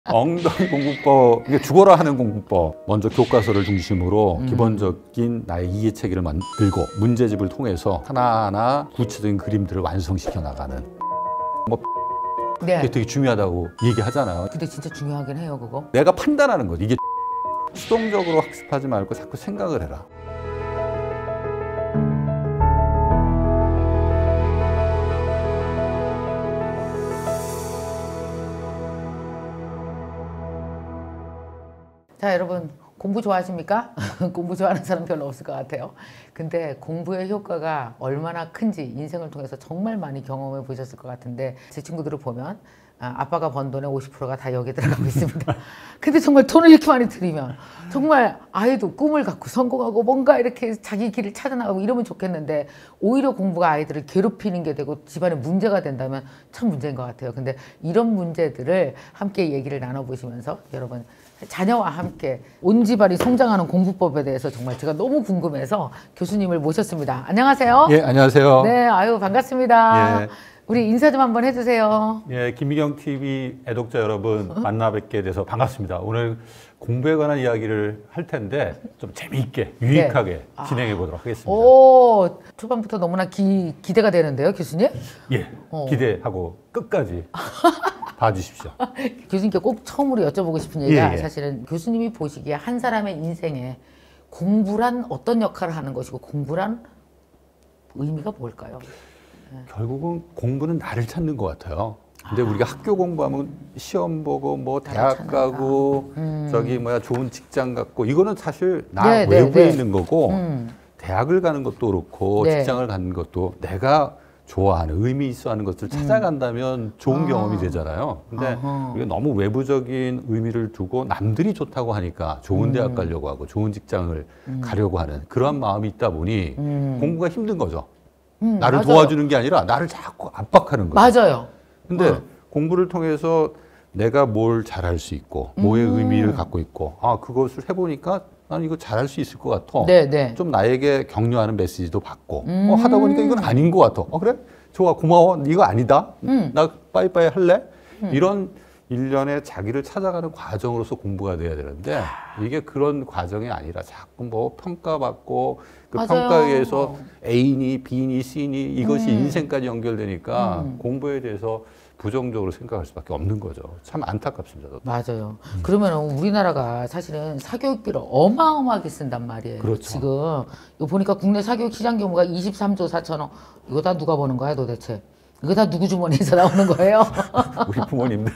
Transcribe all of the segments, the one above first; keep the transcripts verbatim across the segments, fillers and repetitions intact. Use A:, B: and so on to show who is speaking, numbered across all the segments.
A: 엉덩이 공부법, 이게 죽어라 하는 공부법. 먼저 교과서를 중심으로 음. 기본적인 나의 이해체계를 만들고 문제집을 통해서 하나하나 구체적인 그림들을 완성시켜 나가는. 뭐
B: 네.
A: 이게 되게 중요하다고 얘기하잖아요.
B: 근데 진짜 중요하긴 해요, 그거.
A: 내가 판단하는 거지. 이게 수동적으로 학습하지 말고 자꾸 생각을 해라.
B: 자, 여러분 공부 좋아하십니까? 공부 좋아하는 사람 별로 없을 것 같아요. 근데 공부의 효과가 얼마나 큰지 인생을 통해서 정말 많이 경험해 보셨을 것 같은데, 제 친구들을 보면 아, 아빠가 번 돈의 오십 퍼센트가 다 여기에 들어가고 있습니다. 근데 정말 돈을 이렇게 많이 들이면 정말 아이도 꿈을 갖고 성공하고 뭔가 이렇게 자기 길을 찾아나가고 이러면 좋겠는데, 오히려 공부가 아이들을 괴롭히는 게 되고 집안에 문제가 된다면 참 문제인 것 같아요. 근데 이런 문제들을 함께 얘기를 나눠보시면서 여러분 자녀와 함께 온 집안이 성장하는 공부법에 대해서 정말 제가 너무 궁금해서 교수님을 모셨습니다. 안녕하세요.
A: 예, 안녕하세요.
B: 네, 아유 반갑습니다.
A: 예.
B: 우리 인사 좀 한번 해주세요.
A: 예, 김미경 티비 애독자 여러분 만나 뵙게 돼서 반갑습니다. 오늘 공부에 관한 이야기를 할 텐데 좀 재미있게 유익하게 네. 진행해 보도록 하겠습니다.
B: 오, 초반부터 너무나 기, 기대가 되는데요, 교수님?
A: 예, 어. 기대하고 끝까지 봐주십시오.
B: 교수님께 꼭 처음으로 여쭤보고 싶은 얘기가
A: 예, 예.
B: 사실은 교수님이 보시기에 한 사람의 인생에 공부란 어떤 역할을 하는 것이고 공부란 의미가 뭘까요?
A: 결국은 공부는 나를 찾는 것 같아요. 근데 아. 우리가 학교 공부하면 시험 보고 뭐 대학 가고 음. 저기 뭐야 좋은 직장 갖고 이거는 사실 나 네, 외부에 네, 네. 있는 거고 음. 대학을 가는 것도 그렇고 네. 직장을 가는 것도 내가 좋아하는 의미 있어 하는 것을 찾아간다면 음. 좋은 아. 경험이 되잖아요. 근데 우리가 너무 외부적인 의미를 두고 남들이 좋다고 하니까 좋은 음. 대학 가려고 하고 좋은 직장을 음. 가려고 하는 그런 마음이 있다 보니 음. 공부가 힘든 거죠. 음, 나를 맞아요. 도와주는 게 아니라 나를 자꾸 압박하는 거예요.
B: 맞아요.
A: 근데
B: 어.
A: 공부를 통해서 내가 뭘 잘할 수 있고 뭐의 음. 의미를 갖고 있고 아 그것을 해보니까 난 이거 잘할 수 있을 것 같아. 네, 네. 좀 나에게 격려하는 메시지도 받고 음. 어, 하다 보니까 이건 아닌 것 같아. 어 그래? 좋아 고마워. 이거 아니다. 음. 나 빠이빠이 할래? 음. 이런 일련의 자기를 찾아가는 과정으로서 공부가 돼야 되는데 이게 그런 과정이 아니라 자꾸 뭐 평가받고 그
B: 맞아요.
A: 평가에 의해서 A니 B니 C니 이것이 음. 인생까지 연결되니까 음. 공부에 대해서 부정적으로 생각할 수밖에 없는 거죠. 참 안타깝습니다.
B: 맞아요. 음. 그러면 우리나라가 사실은 사교육비를 어마어마하게 쓴단 말이에요.
A: 그렇죠.
B: 지금 이거 보니까 국내 사교육 시장 규모가 이십삼조 사천억. 이거 다 누가 버는 거야 도대체? 이거 다 누구 주머니에서 나오는 거예요?
A: 우리 부모님들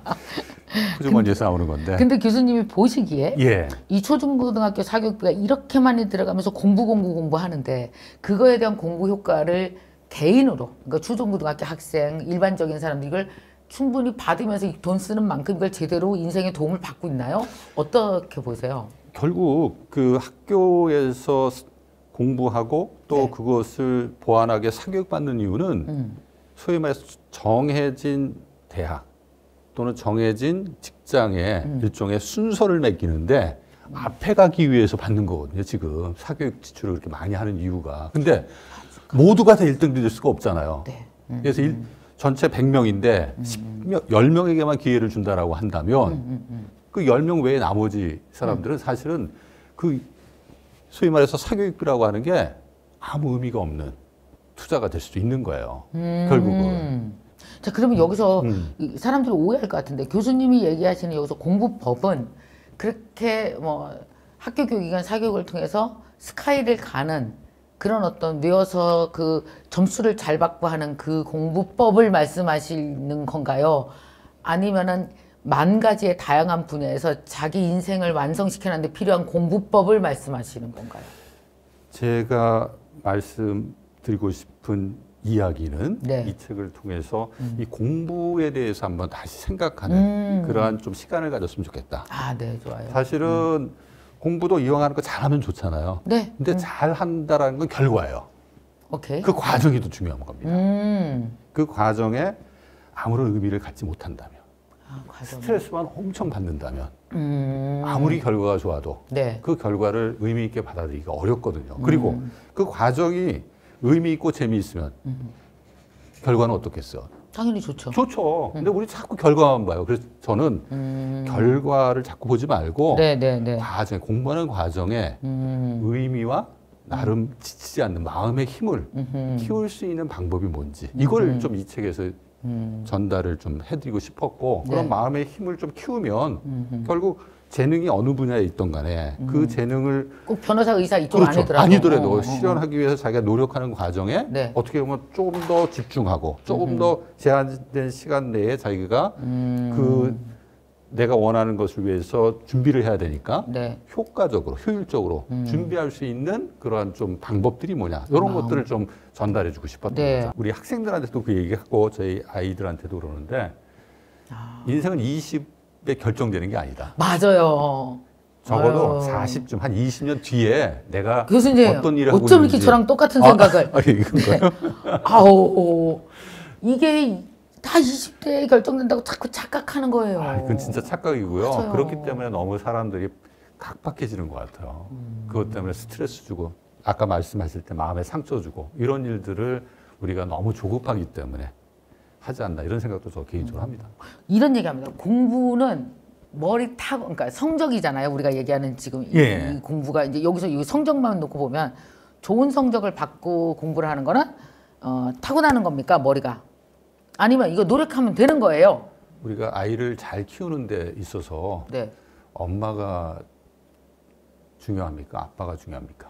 A: 주머니에서 나오는 건데.
B: 근데 교수님이 보시기에
A: 예.
B: 이 초중고등학교 사교육비가 이렇게 많이 들어가면서 공부 공부 공부하는데 그거에 대한 공부 효과를 개인으로, 그러니까 초중고등학교 학생, 일반적인 사람들 이걸 충분히 받으면서 돈 쓰는 만큼 이걸 제대로 인생에 도움을 받고 있나요? 어떻게 보세요?
A: 결국 그 학교에서 공부하고 또 네. 그것을 보완하게 사교육받는 이유는 음. 소위 말해서 정해진 대학 또는 정해진 직장의 음. 일종의 순서를 매기는데 음. 앞에 가기 위해서 받는 거거든요. 지금 사교육 지출을 그렇게 많이 하는 이유가. 근데 모두가 다 일 등 될 수가 없잖아요. 네. 음. 그래서 일, 전체 백 명인데 음. 십 명, 십 명에게만 기회를 준다라고 한다면 음. 음. 그 십 명 외에 나머지 사람들은 음. 사실은 그 소위 말해서 사교육비라고 하는 게 아무 의미가 없는 투자가 될 수도 있는 거예요. 음. 결국은.
B: 자, 그러면 여기서 음. 사람들이 오해할 것 같은데 교수님이 얘기하시는 여기서 공부법은 그렇게 뭐 학교 교육이나 사교육을 통해서 스카이를 가는 그런 어떤 외워서 그 점수를 잘 받고 하는 그 공부법을 말씀하시는 건가요? 아니면은 만 가지의 다양한 분야에서 자기 인생을 완성시키는 데 필요한 공부법을 말씀하시는 건가요?
A: 제가 말씀드리고 싶은 이야기는 네. 이 책을 통해서 음. 이 공부에 대해서 한번 다시 생각하는 음. 그러한 좀 시간을 가졌으면 좋겠다.
B: 아, 네, 좋아요.
A: 사실은 음. 공부도 이왕하는 거 잘하면 좋잖아요.
B: 네.
A: 근데 음. 잘한다라는 건 결과예요.
B: 오케이.
A: 그 과정이 더 중요한 겁니다.
B: 음.
A: 그 과정에 아무런 의미를 갖지 못한다면,
B: 아,
A: 스트레스만 엄청 받는다면,
B: 음.
A: 아무리 결과가 좋아도
B: 네.
A: 그 결과를 의미 있게 받아들이기가 어렵거든요. 그리고 그 과정이 의미 있고 재미있으면 음. 결과는 어떻겠어?
B: 당연히 좋죠.
A: 좋죠. 근데 우리 자꾸 결과만 봐요. 그래서 저는
B: 음.
A: 결과를 자꾸 보지 말고
B: 네, 네, 네.
A: 과정, 공부하는 과정에
B: 음.
A: 의미와 나름 지치지 않는 마음의 힘을
B: 음흠.
A: 키울 수 있는 방법이 뭔지 이걸 좀 이 책에서
B: 음.
A: 전달을 좀 해드리고 싶었고
B: 네.
A: 그런 마음의 힘을 좀 키우면
B: 음흠.
A: 결국 재능이 어느 분야에 있던 간에 그 재능을
B: 꼭 변호사, 의사 이쪽
A: 그렇죠.
B: 아니더라도.
A: 아니더라도
B: 어, 어, 어.
A: 실현하기 위해서 자기가 노력하는 과정에
B: 네.
A: 어떻게 보면 조금 더 집중하고 조금 더 제한된 시간 내에 자기가
B: 음.
A: 그 내가 원하는 것을 위해서 준비를 해야 되니까
B: 네.
A: 효과적으로 효율적으로
B: 음.
A: 준비할 수 있는 그러한 좀 방법들이 뭐냐 이런
B: 마음.
A: 것들을 좀 전달해주고 싶었던
B: 네.
A: 거죠. 우리 학생들한테도 그 얘기하고 저희 아이들한테도 그러는데
B: 아.
A: 인생은 이십에 결정되는 게 아니다.
B: 맞아요.
A: 적어도
B: 아유.
A: 사십쯤 한 이십 년 뒤에 내가
B: 교수님,
A: 어떤 일을 하고
B: 어쩜 이렇게
A: 있는지
B: 저랑 똑같은
A: 아,
B: 생각을.
A: 아, 이건가요?
B: 아우, 이게 다 이십 대에 결정된다고 자꾸 착각하는 거예요.
A: 아, 그건 진짜 착각이고요.
B: 맞아요.
A: 그렇기 때문에 너무 사람들이 각박해지는 것 같아요.
B: 음.
A: 그것 때문에 스트레스 주고 아까 말씀하실 때 마음에 상처 주고 이런 일들을 우리가 너무 조급하기 때문에 하지 않나 이런 생각도 저 개인적으로 합니다.
B: 이런 얘기합니다. 공부는 머리 타고, 그러니까 성적이잖아요. 우리가 얘기하는 지금 이,
A: 예.
B: 이 공부가 이제 여기서 이 성적만 놓고 보면 좋은 성적을 받고 공부를 하는 거는 어, 타고나는 겁니까? 머리가? 아니면 이거 노력하면 되는 거예요?
A: 우리가 아이를 잘 키우는 데 있어서
B: 네.
A: 엄마가 중요합니까? 아빠가 중요합니까?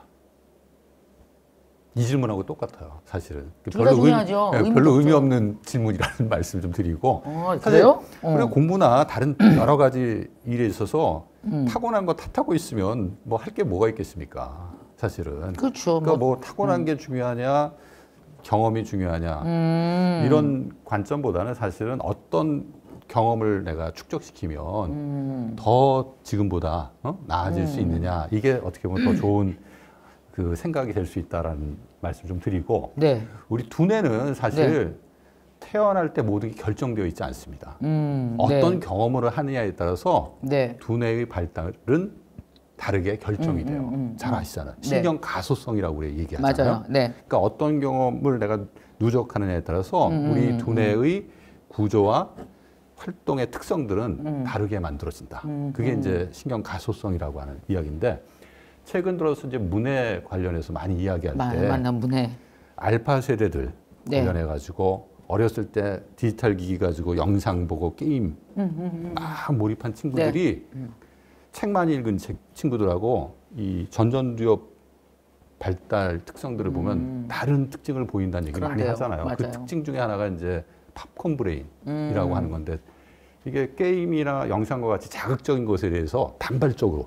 A: 이 질문하고 똑같아요, 사실은.
B: 둘다 중요하죠.
A: 의미, 예,
B: 의미도
A: 별로 의미
B: 없죠.
A: 없는 질문이라는 말씀 좀 드리고.
B: 어,
A: 사실
B: 그래요? 어.
A: 우리가 공부나 다른 여러 가지 일에 있어서
B: 음.
A: 타고난 거 탓하고 있으면 뭐 할 게 뭐가 있겠습니까? 사실은.
B: 그렇죠.
A: 그러니까
B: 뭐,
A: 뭐 타고난 게 중요하냐, 경험이 중요하냐
B: 음.
A: 이런 관점보다는 사실은 어떤 경험을 내가 축적시키면
B: 음.
A: 더 지금보다 어? 나아질 수 있느냐 이게 어떻게 보면 더 좋은 그 생각이 될 수 있다라는 말씀 좀 드리고
B: 네.
A: 우리 두뇌는 사실 태어날 때 모든 게 결정되어 있지 않습니다.
B: 음.
A: 어떤
B: 네.
A: 경험을 하느냐에 따라서
B: 네.
A: 두뇌의 발달은 다르게 결정이
B: 음,
A: 돼요.
B: 음, 음,
A: 잘
B: 음.
A: 아시잖아요.
B: 네.
A: 신경 가소성이라고 우리 얘기하잖아요.
B: 맞아요. 네.
A: 그러니까 어떤 경험을 내가 누적하느냐에 따라서
B: 음,
A: 우리
B: 음,
A: 두뇌의 구조와 활동의 특성들은
B: 음.
A: 다르게 만들어진다.
B: 음,
A: 그게
B: 음.
A: 이제 신경 가소성이라고 하는 이야기인데 최근 들어서 이제 문해 관련해서 많이 이야기할
B: 만,
A: 때
B: 만난 분해.
A: 알파 세대들
B: 네.
A: 관련해 가지고 어렸을 때 디지털 기기 가지고 영상 보고 게임
B: 음,
A: 막 몰입한 친구들이
B: 네.
A: 책 많이 읽은 책, 친구들하고 이 전전두엽 발달 특성들을 보면
B: 음.
A: 다른 특징을 보인다는 얘기를 많이
B: 그런데요.
A: 하잖아요. 그
B: 맞아요.
A: 특징 중에 하나가 이제 팝콘 브레인이라고
B: 음.
A: 하는 건데 이게 게임이나 영상과 같이 자극적인 것에 대해서 단발적으로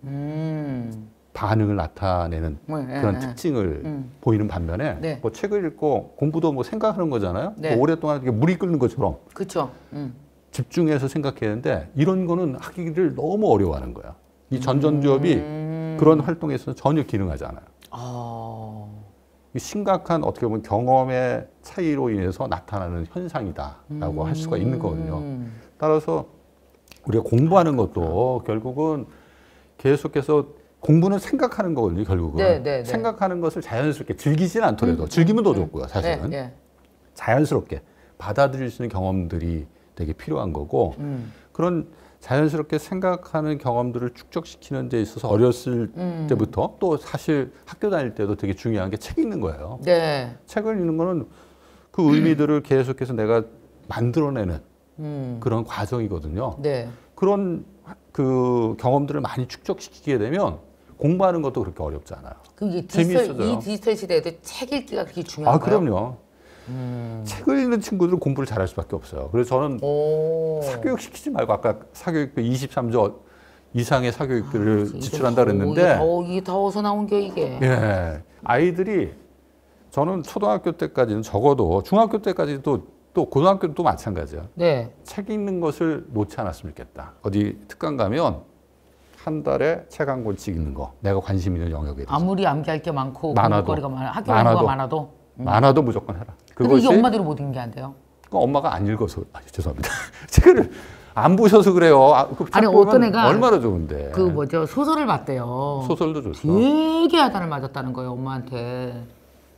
B: 음.
A: 반응을 나타내는
B: 뭐, 예,
A: 그런
B: 예.
A: 특징을
B: 음.
A: 보이는 반면에
B: 네.
A: 뭐 책을 읽고 공부도 뭐 생각하는 거잖아요.
B: 네.
A: 뭐 오랫동안 이렇게 물이 끓는 것처럼
B: 그렇죠. 음.
A: 집중해서 생각했는데 이런 거는 하기를 너무 어려워하는 거야. 이 전전두엽이
B: 음.
A: 그런 활동에서 전혀 기능하지 않아요.
B: 아.
A: 이 심각한 어떻게 보면 경험의 차이로 인해서 나타나는 현상이다라고 할 수가 있는 거거든요.
B: 음.
A: 따라서 우리가 공부하는 것도 결국은 계속해서 공부는 생각하는 거거든요. 결국은
B: 네, 네, 네.
A: 생각하는 것을 자연스럽게 즐기진 않더라도 즐기면 더 좋고요. 사실은
B: 네, 네.
A: 자연스럽게 받아들일 수 있는 경험들이 되게 필요한 거고
B: 음.
A: 그런 자연스럽게 생각하는 경험들을 축적시키는 데 있어서 어렸을
B: 음.
A: 때부터 또 사실 학교 다닐 때도 되게 중요한 게 책 읽는 거예요.
B: 네.
A: 책을 읽는 거는 그 의미들을 계속해서 내가 만들어내는
B: 음.
A: 그런 과정이거든요.
B: 네.
A: 그런 그 경험들을 많이 축적시키게 되면 공부하는 것도 그렇게 어렵지 않아요.
B: 그 이게 디지털,
A: 재미있어져요.
B: 이 디지털 시대에도 책 읽기가 그렇게
A: 아,
B: 중요한가요?
A: 그럼요.
B: 음.
A: 책을 읽는 친구들은 공부를 잘할 수밖에 없어요. 그래서 저는
B: 오.
A: 사교육 시키지 말고 아까 사교육비 이십삼 조 이상의 사교육비를
B: 이게
A: 지출한다
B: 더워,
A: 그랬는데
B: 이게 더워, 이게 더워서 나온 게 이게.
A: 예. 아이들이 저는 초등학교 때까지는 적어도 중학교 때까지도 또 고등학교도 또 마찬가지야.
B: 네.
A: 책 읽는 것을 놓지 않았으면 좋겠다. 어디 특강 가면 한 달에 책 한 권씩 읽는 거. 내가 관심 있는 영역에 대해서.
B: 아무리 암기할 게 많고
A: 많아도.
B: 공부거리가 많아, 학교
A: 많아도.
B: 공부가 많아도. 음.
A: 많아도 무조건 해라.
B: 근데
A: 그것이
B: 이게 엄마들이 못 읽는 게 안 돼요.
A: 그 엄마가 안 읽어서 아, 죄송합니다. 책을 안 보셔서 그래요. 아, 그
B: 아니,
A: 보면
B: 어떤 애가
A: 얼마나 좋은데.
B: 그 뭐죠 소설을 봤대요.
A: 소설도 좋죠.
B: 되게 야단을 맞았다는 거예요 엄마한테.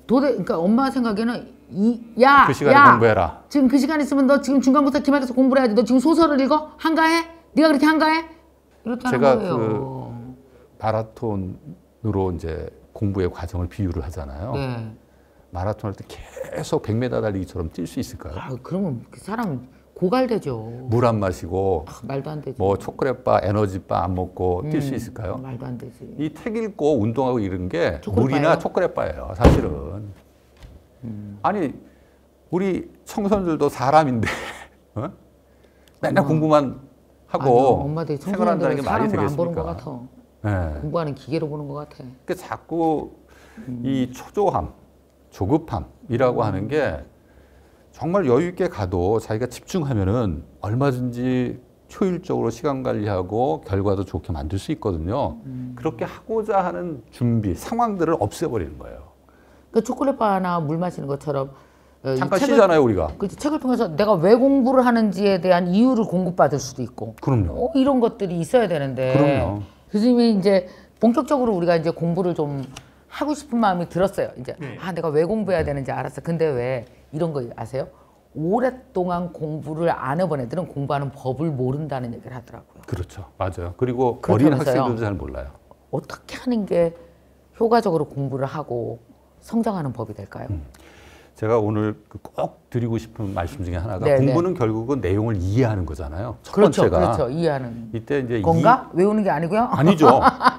B: 도대 그러니까 엄마 생각에는 이, 야,
A: 그 시간에
B: 야,
A: 공부해라.
B: 지금 그 시간 있으면 너 지금 중간고사 기말고사 공부를 해야지. 너 지금 소설을 읽어? 한가해? 네가 그렇게 한가해? 이렇게 하는
A: 제가
B: 거예요.
A: 그 마라톤으로 이제 공부의 과정을 비유를 하잖아요.
B: 네.
A: 마라톤 할 때 계속 백 미터 달리기처럼 뛸 수 있을까요?
B: 아, 그러면 그 사람 고갈되죠.
A: 물 안 마시고
B: 아, 말도 안 되지.
A: 뭐 초콜릿바, 에너지바 안 먹고 뛸 수
B: 음,
A: 있을까요?
B: 말도 안 되지.
A: 이 책 읽고 운동하고 이런 게
B: 초콜릿바예요?
A: 물이나 초콜릿바예요, 사실은.
B: 음.
A: 아니 우리 청소년들도 사람인데 어? 맨날
B: 엄마.
A: 공부만 하고
B: 아니요, 엄마들이
A: 생활한다는 게 말이
B: 사람으로 안 보는 것
A: 되겠습니까?
B: 같아.
A: 네.
B: 공부하는 기계로 보는 것 같아.
A: 그 자꾸
B: 음.
A: 이 초조함, 조급함이라고
B: 음.
A: 하는 게 정말 여유 있게 가도 자기가 집중하면은 얼마든지 효율적으로 시간 관리하고 결과도 좋게 만들 수 있거든요.
B: 음.
A: 그렇게 하고자 하는 준비, 상황들을 없애버리는 거예요.
B: 그 초콜릿바나 물 마시는 것처럼 어, 이
A: 잠깐
B: 책을-
A: 쉬잖아요, 우리가.
B: 그치, 책을 통해서 내가 왜 공부를 하는지에 대한 이유를 공급받을 수도 있고
A: 그럼요.
B: 어, 이런 것들이 있어야 되는데
A: 그럼요.
B: 교수님이 이제 본격적으로 우리가 이제 공부를 좀 하고 싶은 마음이 들었어요. 이제
A: 네.
B: 아 내가 왜 공부해야 되는지 알았어. 근데 왜 이런 거 아세요? 오랫동안 공부를 안 해본 애들은 공부하는 법을 모른다는 얘기를 하더라고요.
A: 그렇죠. 맞아요. 그리고 어린
B: 그렇다면서요.
A: 학생들도 잘 몰라요.
B: 어떻게 하는 게 효과적으로 공부를 하고 성장하는 법이 될까요?
A: 음. 제가 오늘 그꼭 드리고 싶은 말씀 중에 하나가
B: 네,
A: 공부는 결국은 내용을 이해하는 거잖아요. 첫
B: 그렇죠,
A: 번째가
B: 그렇죠. 이해하는
A: 이때 이제
B: 건가? 외우는 게 아니고요.
A: 이, 아니죠.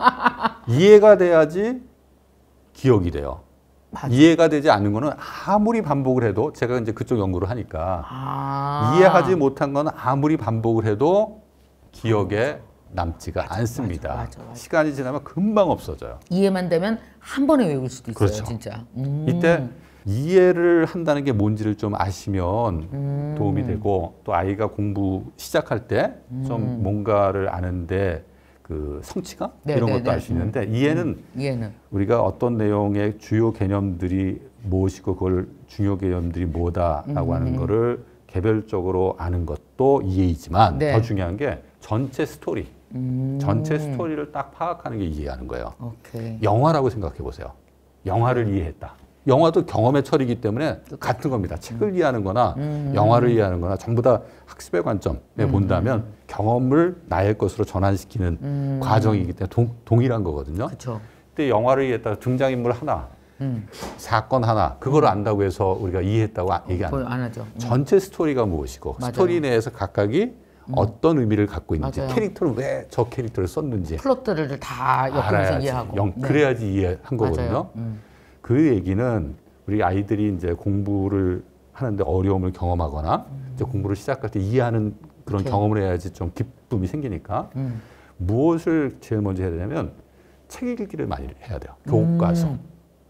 A: 이해가 돼야지 기억이 돼요.
B: 맞아.
A: 이해가 되지 않는 거는 아무리 반복을 해도 제가 이제 그쪽 연구를 하니까
B: 아.
A: 이해하지 못한 건 아무리 반복을 해도 기억에 남지가 않습니다.
B: 맞아, 맞아, 맞아.
A: 시간이 지나면 금방 없어져요.
B: 이해만 되면 한 번에 외울 수도 있어요,
A: 그렇죠.
B: 진짜. 음.
A: 이때 이해를 한다는 게 뭔지를 좀 아시면
B: 음.
A: 도움이 되고 또 아이가 공부 시작할 때 좀 뭔가를 아는데 그 성취감
B: 네,
A: 이런
B: 네,
A: 것도
B: 네.
A: 알 수 있는데 이해는
B: 이해는
A: 우리가 어떤 내용의 주요 개념들이 무엇이고 그걸 중요 개념들이 뭐다라고
B: 음.
A: 하는 거를 개별적으로 아는 것도 이해이지만
B: 네.
A: 더 중요한 게 전체 스토리,
B: 음.
A: 전체 스토리를 딱 파악하는 게 이해하는 거예요.
B: 오케이.
A: 영화라고 생각해 보세요. 영화를 이해했다. 영화도 경험의 처리이기 때문에 같은 겁니다. 책을 이해하는 거나
B: 음.
A: 영화를 이해하는 거나 전부 다 학습의 관점에 본다면 경험을 나의 것으로 전환시키는
B: 음.
A: 과정이기 때문에 동, 동일한 거거든요.
B: 그렇죠.
A: 근데 영화를 이해했다가 등장인물 하나,
B: 음.
A: 사건 하나, 그걸 안다고 해서 우리가 이해했다고 아- 얘기 안
B: 거의
A: 해요.
B: 안 하죠. 음.
A: 전체 스토리가 무엇이고
B: 맞아요.
A: 스토리 내에서 각각이 어떤 의미를 갖고 있는지
B: 맞아요.
A: 캐릭터를 왜 저 캐릭터를 썼는지
B: 플롯들을 다 엮으면서
A: 알아야지.
B: 이해하고.
A: 영-
B: 네.
A: 그래야지 이해한 거거든요.
B: 맞아요. 음.
A: 그 얘기는 우리 아이들이 이제 공부를 하는데 어려움을 경험하거나 이제 공부를 시작할 때 이해하는 그런
B: 오케이.
A: 경험을 해야지 좀 기쁨이 생기니까
B: 음.
A: 무엇을 제일 먼저 해야 되냐면 책 읽기를 많이 해야 돼요. 교과서.
B: 음.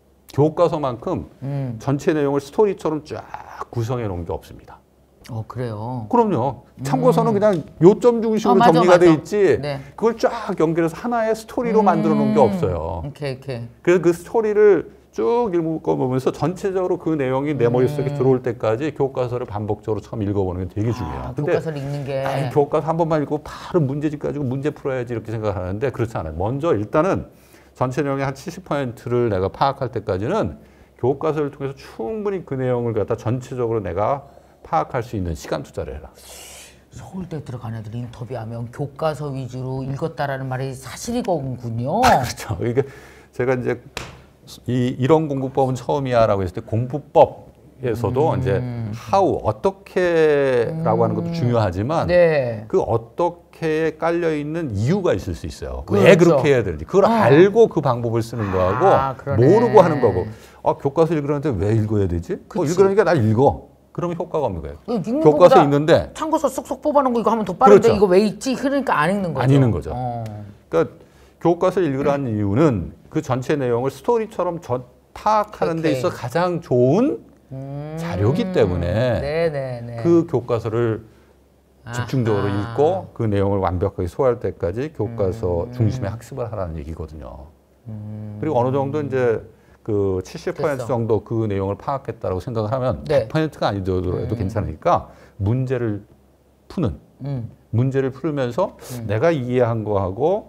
A: 교과서만큼
B: 음.
A: 전체 내용을 스토리처럼 쫙 구성해 놓은 게 없습니다.
B: 어 그래요.
A: 그럼요. 참고서는 그냥 요점 중심으로
B: 어, 맞아,
A: 정리가 돼
B: 맞아.
A: 있지
B: 네.
A: 그걸 쫙 연결해서 하나의 스토리로 만들어 놓은 게
B: 음.
A: 없어요.
B: 오케이 오케이.
A: 그래서 그 스토리를 쭉 읽어보면서 전체적으로 그 내용이 내 머릿속에
B: 음.
A: 들어올 때까지 교과서를 반복적으로 처음 읽어보는 게 되게 중요해요.
B: 아,
A: 근데
B: 교과서를 읽는 게
A: 아니, 교과서 한 번만 읽고 바로 문제집 가지고 문제 풀어야지 이렇게 생각하는데 그렇지 않아요. 먼저 일단은 전체 내용의 한 칠십 퍼센트를 내가 파악할 때까지는 교과서를 통해서 충분히 그 내용을 갖다 전체적으로 내가 파악할 수 있는 시간 투자를 해라.
B: 서울대 들어간 애들 인터뷰하면 교과서 위주로 읽었다라는 말이 사실이거든요.
A: 그렇죠. 이게 제가 이제 이 이런 공부법은 처음이야라고 했을 때 공부법에서도
B: 음.
A: 이제 how 어떻게라고 하는 것도 중요하지만
B: 네.
A: 그 어떻게에 깔려 있는 이유가 있을 수 있어요. 왜
B: 그렇죠.
A: 그렇게 해야 되는지 그걸
B: 어.
A: 알고 그 방법을 쓰는 거하고
B: 아, 그러네.
A: 모르고 하는 거고. 아, 교과서 읽으라는데 왜 읽어야 되지? 어,
B: 그치.
A: 읽으라니까 날 읽어. 그러면 효과가 없는 거예요.
B: 읽는
A: 교과서
B: 것보다
A: 읽는데
B: 참고서 쏙쏙 뽑아놓은 거 이거 하면 더 빠른데
A: 그렇죠.
B: 이거 왜 있지? 그러니까 안 읽는 거죠.
A: 안 읽는 거죠.
B: 어.
A: 그러니까 교과서 읽으라는 이유는 그 전체 내용을 스토리처럼 전, 파악하는 데
B: 오케이.
A: 있어 가장 좋은
B: 음.
A: 자료기 때문에
B: 네네네.
A: 그 교과서를 집중적으로
B: 아하.
A: 읽고 그 내용을 완벽하게 소화할 때까지 교과서
B: 음.
A: 중심의 학습을 하라는 얘기거든요.
B: 음.
A: 그리고 어느 정도 이제 그 칠십 퍼센트
B: 됐어.
A: 정도 그 내용을 파악했다라고 생각을 하면
B: 네.
A: 백 퍼센트가 아니더라도
B: 음.
A: 괜찮으니까 문제를 푸는
B: 음.
A: 문제를 풀면서 내가 이해한 거하고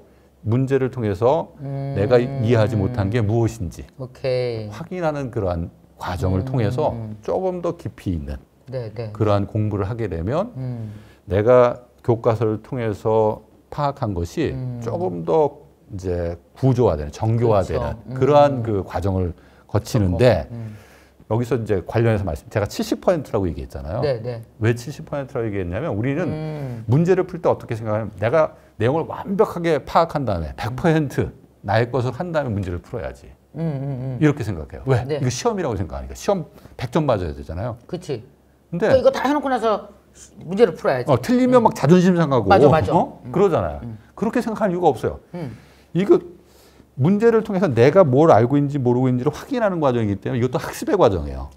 A: 문제를 통해서
B: 음.
A: 내가 이해하지 못한 게 무엇인지
B: 오케이.
A: 확인하는 그러한 과정을
B: 음.
A: 통해서 조금 더 깊이 있는
B: 네, 네.
A: 그러한 공부를 하게 되면
B: 음.
A: 내가 교과서를 통해서 파악한 것이
B: 음.
A: 조금 더 이제 구조화되는, 정교화되는
B: 그렇죠. 음.
A: 그러한 그 과정을 거치는데
B: 음.
A: 여기서 이제 관련해서 말씀, 제가 칠십 퍼센트라고 얘기했잖아요.
B: 네, 네.
A: 왜 칠십 퍼센트라고 얘기했냐면 우리는
B: 음.
A: 문제를 풀 때 어떻게 생각하냐면 내가 내용을 완벽하게 파악한 다음에 백 퍼센트 나의 것을 한 다음에 문제를 풀어야지.
B: 음, 음, 음.
A: 이렇게 생각해요. 왜?
B: 네.
A: 이거 시험이라고 생각하니까. 시험 백 점 맞아야 되잖아요.
B: 그치.
A: 근데
B: 그러니까 이거 다 해놓고 나서 문제를 풀어야지.
A: 어, 틀리면 막 자존심 상하고
B: 맞아, 맞아.
A: 어?
B: 음.
A: 그러잖아요.
B: 음.
A: 그렇게 생각할 이유가 없어요.
B: 음.
A: 이거 문제를 통해서 내가 뭘 알고 있는지 모르고 있는지를 확인하는 과정이기 때문에 이것도 학습의 과정이에요.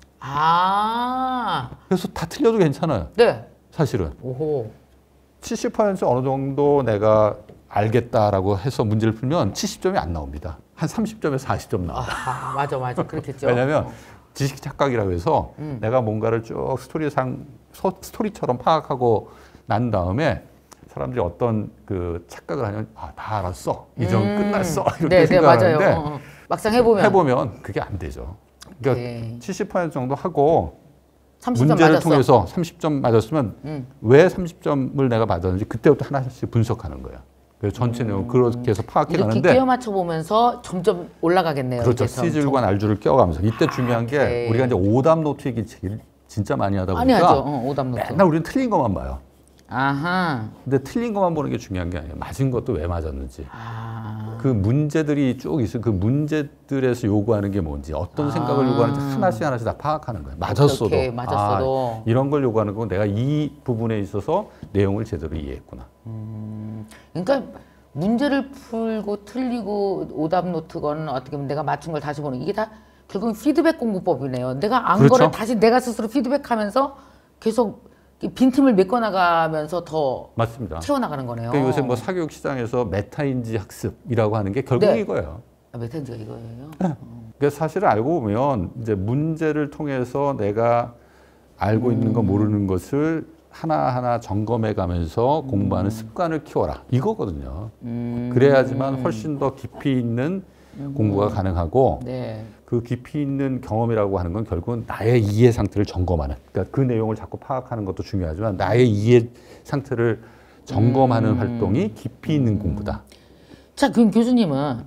B: 아.
A: 그래서 다 틀려도 괜찮아요.
B: 네.
A: 사실은.
B: 오호.
A: 칠십 퍼센트 어느 정도 내가 알겠다라고 해서 문제를 풀면 칠십 점이 안 나옵니다. 한 삼십 점에서 사십 점 나와요.
B: 아, 맞아, 맞아. 그렇겠죠.
A: 왜냐하면
B: 어.
A: 지식 착각이라고 해서
B: 음.
A: 내가 뭔가를 쭉 스토리상 소- 스토리처럼 파악하고 난 다음에 사람들이 어떤 그 착각을 하면 아, 다 알았어. 이 점
B: 음.
A: 끝났어. 이렇게
B: 네, 네,
A: 생각하는데
B: 맞아요. 어, 어. 막상 해보면.
A: 해보면 그게 안 되죠. 그러니까
B: 오케이.
A: 칠십 퍼센트 정도 하고
B: 삼십 점
A: 문제를
B: 맞았어.
A: 통해서 삼십 점 맞았으면
B: 음.
A: 왜 삼십 점을 내가 받았는지 그때부터 하나씩 분석하는 거예요. 그래서 전체 내용 을 그렇게 해서 파악해
B: 이렇게
A: 가는데
B: 끼워 맞춰 보면서 점점 올라가겠네요.
A: 그렇죠.
B: 이제 점-
A: C줄과 R줄을 껴가면서 이때 중요한 게
B: 오케이.
A: 우리가 이제 오답 노트 얘기 제일 진짜 많이 하다
B: 많이
A: 보니까
B: 하죠. 어, 오답 노트.
A: 맨날 우리는 틀린 것만 봐요.
B: 아하.
A: 근데 틀린 것만 보는 게 중요한 게 아니에요. 맞은 것도 왜 맞았는지.
B: 아.
A: 그 문제들이 쭉 있어. 그 문제들에서 요구하는 게 뭔지, 어떤 생각을
B: 아.
A: 요구하는지 하나씩 하나씩 다 파악하는 거예요. 맞았어도.
B: 오케이, 맞았어도.
A: 아, 이런 걸 요구하는 건 내가 이 부분에 있어서 내용을 제대로 이해했구나.
B: 그러니까 문제를 풀고 틀리고 오답 노트건 어떻게 보면 내가 맞춘 걸 다시 보는 이게 다 결국은 피드백 공부법이네요. 내가 안
A: 그렇죠.
B: 거를 다시 내가 스스로 피드백하면서 계속 빈틈을 메꿔나가면서 더
A: 맞습니다.
B: 채워나가는 거네요.
A: 그러니까 요새 뭐 사교육 시장에서 메타인지 학습이라고 하는 게 결국
B: 네.
A: 이거예요.
B: 아, 메탄지가 이거예요.
A: 그러니까 사실 알고 보면 이제 문제를 통해서 내가 알고 있는 거 모르는 것을 하나하나 점검해 가면서 공부하는 습관을 키워라. 이거거든요.
B: 음.
A: 그래야지만 훨씬 더 깊이 있는 공부가 가능하고
B: 네.
A: 그 깊이 있는 경험이라고 하는 건 결국은 나의 이해 상태를 점검하는, 그러니까 그 내용을 자꾸 파악하는 것도 중요하지만 나의 이해 상태를 점검하는
B: 음.
A: 활동이 깊이 있는 공부다.
B: 자, 그럼 교수님은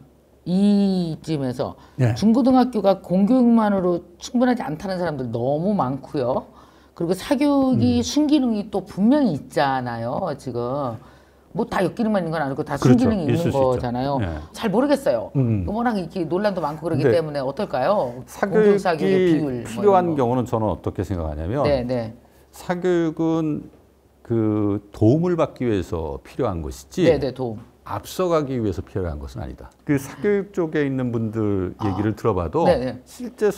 B: 이쯤에서
A: 네.
B: 중고등학교가 공교육만으로 충분하지 않다는 사람들 너무 많고요. 그리고 사교육이
A: 음.
B: 순기능이 또 분명히 있잖아요. 지금 뭐 다 역기능만 있는 건 아니고 다
A: 그렇죠.
B: 순기능이 있는
A: 있을 수 있죠.
B: 거잖아요.
A: 네.
B: 잘 모르겠어요.
A: 음.
B: 워낙 이렇게 논란도 많고 그러기
A: 근데
B: 때문에 어떨까요?
A: 사교육이
B: 공교육 사교육의 비율 뭐
A: 필요한
B: 이런 거.
A: 경우는 저는 어떻게 생각하냐면
B: 네, 네.
A: 사교육은 그 도움을 받기 위해서 필요한 것이지
B: 네, 네, 도움.
A: 앞서가기 위해서 필요한 것은 아니다. 그 사교육 쪽에 있는 분들 얘기를 들어봐도
B: 네, 네.
A: 실제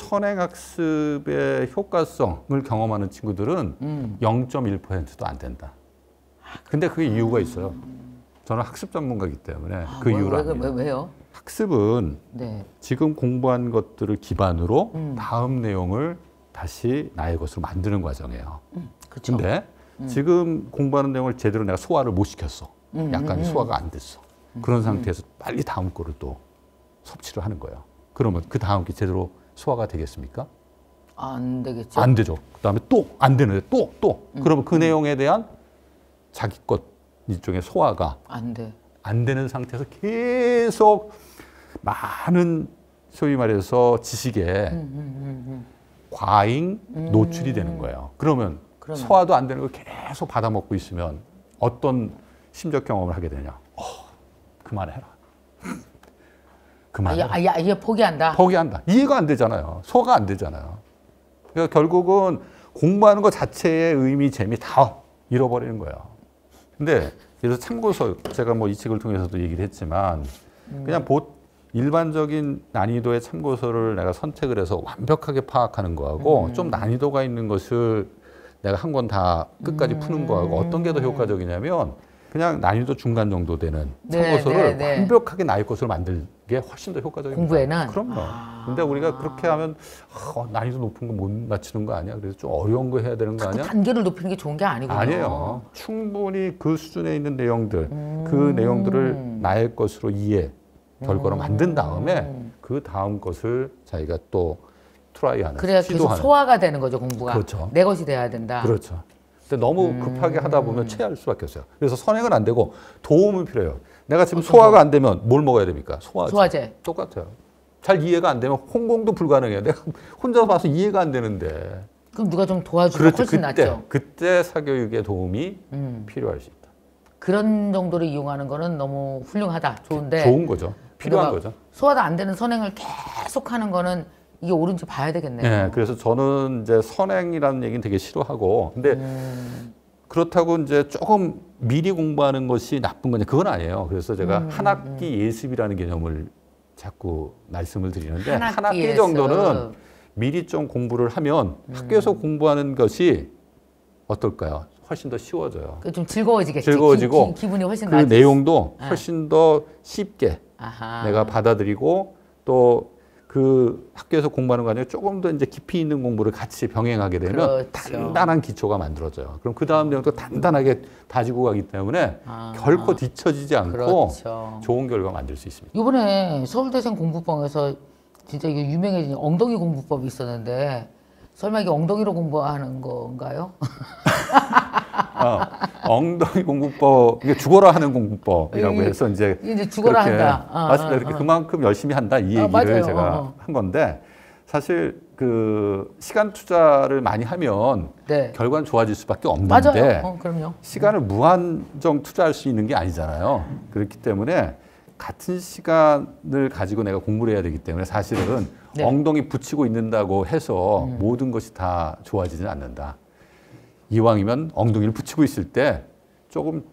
A: 선행학습의 효과성을 경험하는 친구들은
B: 음.
A: 영 점 일 퍼센트도 안 된다. 근데 그게 이유가 있어요. 저는 학습 전문가이기 때문에 그
B: 뭐,
A: 이유를
B: 왜, 왜,
A: 압니다.
B: 왜요?
A: 학습은
B: 네.
A: 지금 공부한 것들을 기반으로
B: 음.
A: 다음 내용을 다시 나의 것으로 만드는 과정이에요.
B: 그렇죠.
A: 근데 지금 공부하는 내용을 제대로 내가 소화를 못 시켰어.
B: 음,
A: 약간
B: 음,
A: 소화가 안 됐어. 그런 상태에서 빨리 다음 거를 또 섭취를 하는 거예요. 그러면 그 다음 게 제대로 소화가 되겠습니까?
B: 안 되겠죠.
A: 안 되죠. 그다음에 또 안 되는데 또 또.
B: 음,
A: 그러면 그 내용에 대한 자기 것 일종의 소화가
B: 안 돼.
A: 안 되는 상태에서 계속 많은 소위 말해서 지식에
B: 음, 음, 음, 음.
A: 과잉 노출이 되는 거예요. 그러면
B: 그러면.
A: 소화도 안 되는 걸 계속 받아먹고 있으면 어떤 심적 경험을 하게 되냐? 어, 그만해라. 그만해라.
B: 아예, 아예, 아예 포기한다.
A: 포기한다. 이해가 안 되잖아요. 소화가 안 되잖아요. 그러니까 결국은 공부하는 것 자체의 의미, 재미 다 잃어버리는 거예요. 근데 그래서 참고서 제가 뭐 이 책을 통해서도 얘기를 했지만 그냥 보 일반적인 난이도의 참고서를 내가 선택을 해서 완벽하게 파악하는 거하고
B: 음.
A: 좀 난이도가 있는 것을 내가 한 권 다 끝까지 푸는 거하고 어떤 게 더 효과적이냐면 그냥 난이도 중간 정도 되는
B: 네,
A: 참고서를
B: 네, 네.
A: 완벽하게 나의 것으로 만들게 그게 훨씬 더 효과적입니다.
B: 공부에는?
A: 그럼요.
B: 아.
A: 근데 우리가 그렇게 하면 어, 난이도 높은 거 못 맞추는 거 아니야? 그래서 좀 어려운 거 해야 되는 거 아니야?
B: 단계를 높이는 게 좋은 게 아니군요.
A: 아니에요. 충분히 그 수준에 있는 내용들,
B: 음.
A: 그 내용들을 나의 것으로 이해, 결과로
B: 음.
A: 만든 다음에 그 다음 것을 자기가 또 트라이하는,
B: 그래야
A: 시도하는.
B: 계속 소화가 되는 거죠, 공부가.
A: 그렇죠.
B: 내 것이 돼야 된다.
A: 그렇죠. 근데 너무
B: 음.
A: 급하게 하다 보면 체할 수밖에 없어요. 그래서 선행은 안 되고 도움이 필요해요. 내가 지금
B: 어떤
A: 소화가 안 되면 뭘 먹어야 됩니까? 소화제.
B: 소화제.
A: 똑같아요. 잘 이해가 안 되면 홍콩도 불가능해요. 내가 혼자 봐서 이해가 안 되는데.
B: 그럼 누가 좀 도와주면
A: 그렇죠.
B: 훨씬
A: 그때,
B: 낫죠.
A: 그때 사교육의 도움이
B: 음.
A: 필요할 수 있다.
B: 그런 정도로 이용하는 거는 너무 훌륭하다. 좋은데.
A: 좋은 거죠. 필요한
B: 막
A: 거죠.
B: 소화가 안 되는 선행을 계속 하는 거는 이게 옳은지 봐야 되겠네요.
A: 네, 그래서 저는 이제 선행이라는 얘기는 되게 싫어하고, 근데
B: 음.
A: 그렇다고 이제 조금 미리 공부하는 것이 나쁜 거냐? 그건 아니에요. 그래서 제가
B: 음,
A: 한 학기 예습이라는 개념을 자꾸 말씀을 드리는데
B: 한
A: 한
B: 학기
A: 학기
B: 예습.
A: 정도는 미리 좀 공부를 하면
B: 음.
A: 학교에서 공부하는 것이 어떨까요? 훨씬 더 쉬워져요.
B: 그 좀 즐거워지겠지.
A: 즐거워지고
B: 기, 기, 기분이 훨씬
A: 그
B: 나아지.
A: 내용도
B: 네.
A: 훨씬 더 쉽게
B: 아하.
A: 내가 받아들이고 또 그 학교에서 공부하는 거 아니고 조금 더 이제 깊이 있는 공부를 같이 병행하게 되면
B: 그렇죠.
A: 단단한 기초가 만들어져요. 그럼 그 다음 내용도 단단하게 다지고 가기 때문에
B: 아.
A: 결코 뒤처지지 않고
B: 그렇죠.
A: 좋은 결과 만들 수 있습니다.
B: 이번에 서울대생 공부방에서 진짜 이게 유명해진 엉덩이 공부법이 있었는데 설마 이게 엉덩이로 공부하는 건가요?
A: 어, 엉덩이 공부법, 이게 죽어라 하는 공부법이라고
B: 이게-
A: 해서 이제
B: 이제 죽어라
A: 그렇게,
B: 한다. 아,
A: 맞습니다.
B: 아,
A: 이렇게
B: 아.
A: 그만큼 열심히 한다 이
B: 아,
A: 얘기를
B: 맞아요.
A: 제가
B: 어, 어.
A: 한 건데 사실 그 시간 투자를 많이 하면
B: 네.
A: 결과는 좋아질 수밖에 없는데
B: 맞아요. 어, 그럼요.
A: 시간을 무한정 투자할 수 있는 게 아니잖아요. 그렇기 때문에 같은 시간을 가지고 내가 공부를 해야 되기 때문에 사실은
B: 네.
A: 엉덩이 붙이고 있는다고 해서
B: 음.
A: 모든 것이 다 좋아지지는 않는다. 이왕이면 엉덩이를 붙이고 있을 때 조금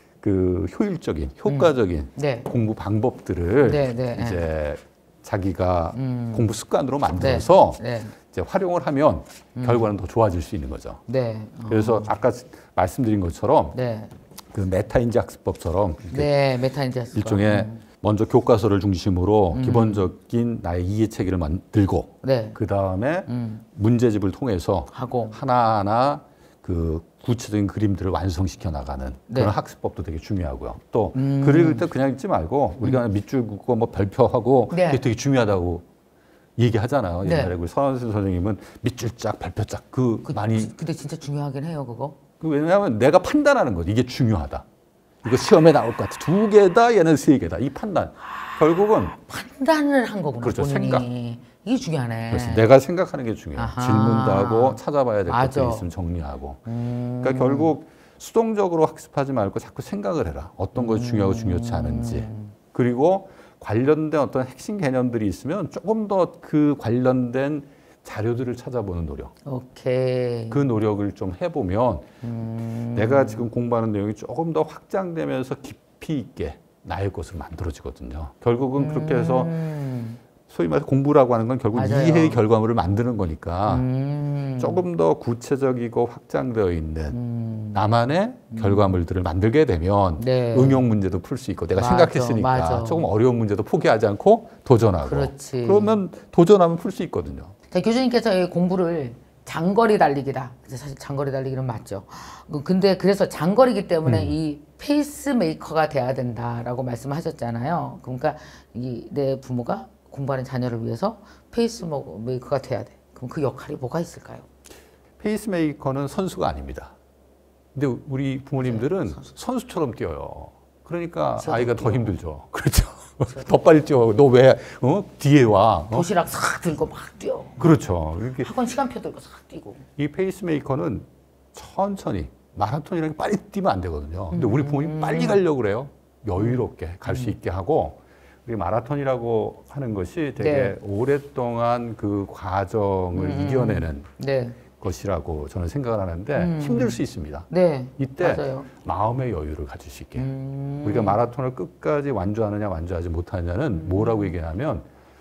A: 그 효율적인, 효과적인
B: 네.
A: 공부 방법들을
B: 네, 네,
A: 이제 자기가
B: 음.
A: 공부 습관으로 만들어서
B: 네.
A: 이제 활용을 하면 결과는 더 좋아질 수 있는 거죠.
B: 네. 어.
A: 그래서 아까 말씀드린 것처럼
B: 네.
A: 그 메타인지 학습법처럼 이렇게
B: 네. 메타인지스.
A: 일종의 먼저 교과서를 중심으로 기본적인 나의 이해 체계를 만들고
B: 네.
A: 그 다음에
B: 음.
A: 문제집을 통해서
B: 하고.
A: 하나하나 그 구체적인 그림들을 완성시켜 나가는
B: 네.
A: 그런 학습법도 되게 중요하고요. 또
B: 음.
A: 글을 읽을 때 그냥 읽지 말고 우리가 밑줄 긋고 뭐 별표하고
B: 네.
A: 그게 되게 중요하다고 얘기하잖아요.
B: 네.
A: 옛날에 우리 서원수 선생님은 밑줄 짝 별표 짝그
B: 그,
A: 많이
B: 근데 진짜 중요하긴 해요, 그거.
A: 그 왜냐하면 내가 판단하는 거죠. 이게 중요하다. 이거 시험에 나올 것 같아. 두 개다, 얘는 세 개다. 이 판단. 결국은
B: 판단을 한 거구나.
A: 그렇죠,
B: 본인이.
A: 생각.
B: 이게 중요하네.
A: 그래서 내가 생각하는 게 중요해요.
B: 아하.
A: 질문도 하고 찾아봐야 될
B: 맞아.
A: 것들이 있으면 정리하고.
B: 음.
A: 그러니까 결국 수동적으로 학습하지 말고 자꾸 생각을 해라. 어떤 것이 중요하고 중요치 않은지.
B: 음.
A: 그리고 관련된 어떤 핵심 개념들이 있으면 조금 더 그 관련된 자료들을 찾아보는 노력.
B: 오케이.
A: 그 노력을 좀 해보면
B: 음.
A: 내가 지금 공부하는 내용이 조금 더 확장되면서 깊이 있게 나의 것으로 만들어지거든요. 결국은 그렇게 해서
B: 음.
A: 소위 말해서 공부라고 하는 건 결국
B: 맞아요.
A: 이해의 결과물을 만드는 거니까
B: 음.
A: 조금 더 구체적이고 확장되어 있는
B: 음.
A: 나만의 결과물들을 만들게 되면
B: 네.
A: 응용 문제도 풀 수 있고 내가
B: 맞아,
A: 생각했으니까
B: 맞아.
A: 조금 어려운 문제도 포기하지 않고 도전하고
B: 그렇지.
A: 그러면 도전하면 풀 수 있거든요.
B: 자, 교수님께서 이 공부를 장거리 달리기다. 그래서 사실 장거리 달리기는 맞죠. 그- 근데 그래서 장거리기 때문에
A: 음.
B: 이 페이스메이커가 돼야 된다라고 말씀하셨잖아요. 그러니까 이 내 부모가 공부하는 자녀를 위해서 페이스메이커가 돼야 돼. 그럼 그 역할이 뭐가 있을까요?
A: 페이스메이커는 선수가 아닙니다. 근데 우리 부모님들은 선수처럼 뛰어요. 그러니까
B: 저도
A: 아이가 더
B: 뛰어.
A: 힘들죠. 그렇죠. 더 빨리 뛰어. 너 왜 어? 뒤에 와? 어?
B: 도시락 싹 들고 막 뛰어.
A: 그렇죠. 이렇게
B: 학원 시간표 들고 싹 뛰고.
A: 이 페이스메이커는 천천히 마라톤이라는 게 빨리 뛰면 안 되거든요. 근데 우리 부모님 빨리 가려고 그래요. 여유롭게 갈 수 있게 하고 우리 마라톤이라고 하는 것이 되게
B: 네.
A: 오랫동안 그 과정을
B: 음.
A: 이겨내는
B: 네.
A: 것이라고 저는 생각을 하는데
B: 음.
A: 힘들 수 있습니다.
B: 네.
A: 이때
B: 맞아요.
A: 마음의 여유를 가질 수 있게.
B: 음.
A: 우리가 마라톤을 끝까지 완주하느냐 완주하지 못하느냐는 뭐라고 얘기하냐면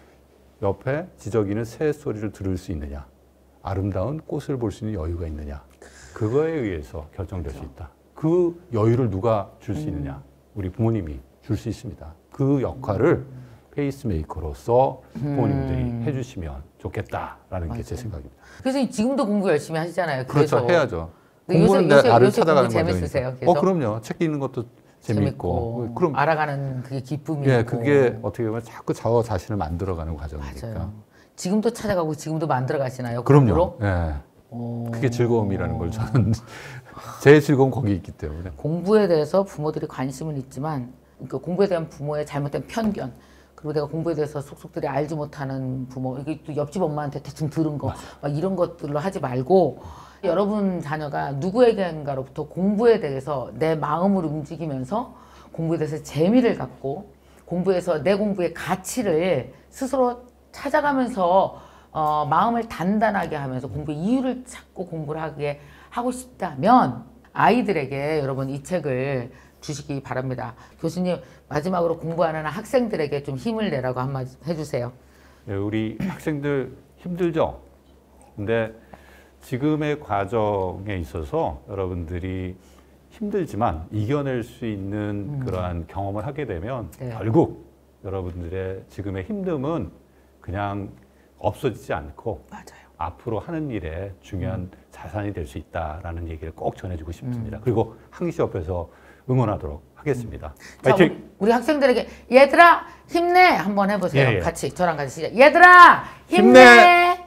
A: 옆에 지저귀는 새 소리를 들을 수 있느냐, 아름다운 꽃을 볼 수 있는 여유가 있느냐, 그거에 의해서 결정될 수 있다. 그 여유를 누가 줄 수 있느냐? 우리 부모님이 줄 수 있습니다. 그 역할을 페이스메이커로서 부모님들이
B: 음.
A: 해주시면 좋겠다라는 게 제 생각입니다.
B: 교수님 지금도 공부 열심히 하시잖아요.
A: 그렇죠,
B: 그래서.
A: 해야죠.
B: 근데
A: 공부는
B: 요새-
A: 내 나를
B: 요새
A: 찾아가는
B: 공부
A: 과정이니까.
B: 재밌으세요, 계속?
A: 어, 그럼요. 책 읽는 것도 재밌고.
B: 재밌고
A: 그럼
B: 알아가는 그게 기쁨이
A: 예,
B: 있고.
A: 그게 어떻게 보면 자꾸 저 자신을 만들어가는 과정이니까.
B: 맞아요. 지금도 찾아가고 지금도 만들어 가시나요?
A: 그럼요. 예.
B: 오.
A: 그게 즐거움이라는 걸 저는 제 즐거움 거기 있기 때문에.
B: 공부에 대해서 부모들이 관심은 있지만 그러니까 공부에 대한 부모의 잘못된 편견 그리고 내가 공부에 대해서 속속들이 알지 못하는 부모 이게 또 옆집 엄마한테 대충 들은 거 막 이런 것들로 하지 말고 여러분 자녀가 누구에게인가로부터 공부에 대해서 내 마음을 움직이면서 공부에 대해서 재미를 갖고 공부에서 내 공부의 가치를 스스로 찾아가면서 어, 마음을 단단하게 하면서 공부의 이유를 찾고 공부를 하게 하고 싶다면 아이들에게 여러분 이 책을 주시기 바랍니다. 교수님 마지막으로 공부하는 학생들에게 좀 힘을 내라고 한마디 해주세요.
A: 예, 우리 학생들 힘들죠. 근데 지금의 과정에 있어서 여러분들이 힘들지만 이겨낼 수 있는 음. 그러한 경험을 하게 되면 네. 결국 여러분들의 지금의 힘듦은 그냥 없어지지 않고 맞아요. 앞으로 하는 일에 중요한 음. 자산이 될 수 있다라는 얘기를 꼭 전해주고 싶습니다. 음. 그리고 항시 옆에서 응원하도록 하겠습니다. 음.
B: 자, 우리, 우리 학생들에게 얘들아 힘내 한번 해보세요. 예, 예. 같이 저랑 같이 시작. 얘들아 힘내. 힘내.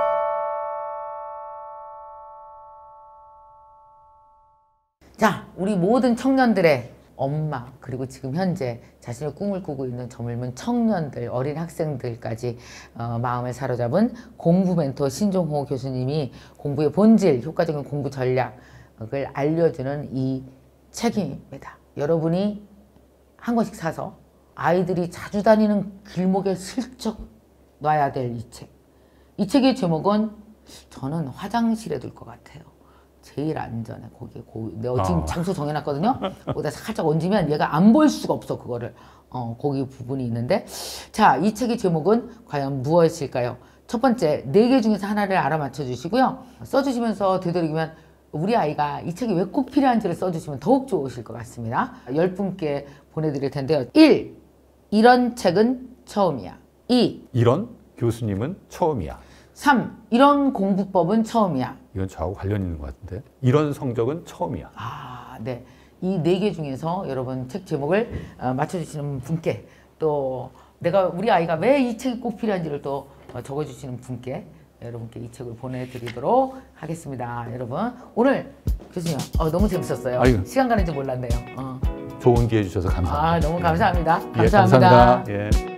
B: 자, 우리 모든 청년들의 엄마 그리고 지금 현재 자신의 꿈을 꾸고 있는 젊은 청년들, 어린 학생들까지 어, 마음을 사로잡은 공부 멘토 신종호 교수님이 공부의 본질, 효과적인 공부 전략을 알려주는 이 책입니다. 여러분이 한 권씩 사서 아이들이 자주 다니는 길목에 슬쩍 놔야 될 이 책. 이 책의 제목은 저는 화장실에 둘 것 같아요. 제일 안전해. 거기에 고, 내가 지금 어. 장소 정해놨거든요. 거기다 살짝 얹으면 얘가 안 볼 수가 없어. 그거를. 어, 거기 부분이 있는데 자, 이 책의 제목은 과연 무엇일까요? 첫 번째, 네 개 중에서 하나를 알아맞혀 주시고요. 써주시면서 되도록이면 우리 아이가 이 책이 왜 꼭 필요한지를 써주시면 더욱 좋으실 것 같습니다. 열 분께 보내드릴 텐데요. 일. 이런 책은 처음이야. 이.
A: 이런 교수님은 처음이야.
B: 삼. 이런 공부법은 처음이야.
A: 이건 저하고 관련 있는 것 같은데. 이런 성적은 처음이야.
B: 아, 네. 이 네 개 중에서 여러분 책 제목을 어, 맞춰주시는 분께 또 내가 우리 아이가 왜 이 책이 꼭 필요한지를 또 어, 적어주시는 분께 여러분께 이 책을 보내드리도록 하겠습니다. 여러분 오늘 교수님 어, 너무 재밌었어요. 아이고. 시간 가는 줄 몰랐네요. 어.
A: 좋은 기회 주셔서 감사합니다.
B: 아, 너무 감사합니다.
A: 예,
B: 감사합니다.
A: 감사합니다. 예.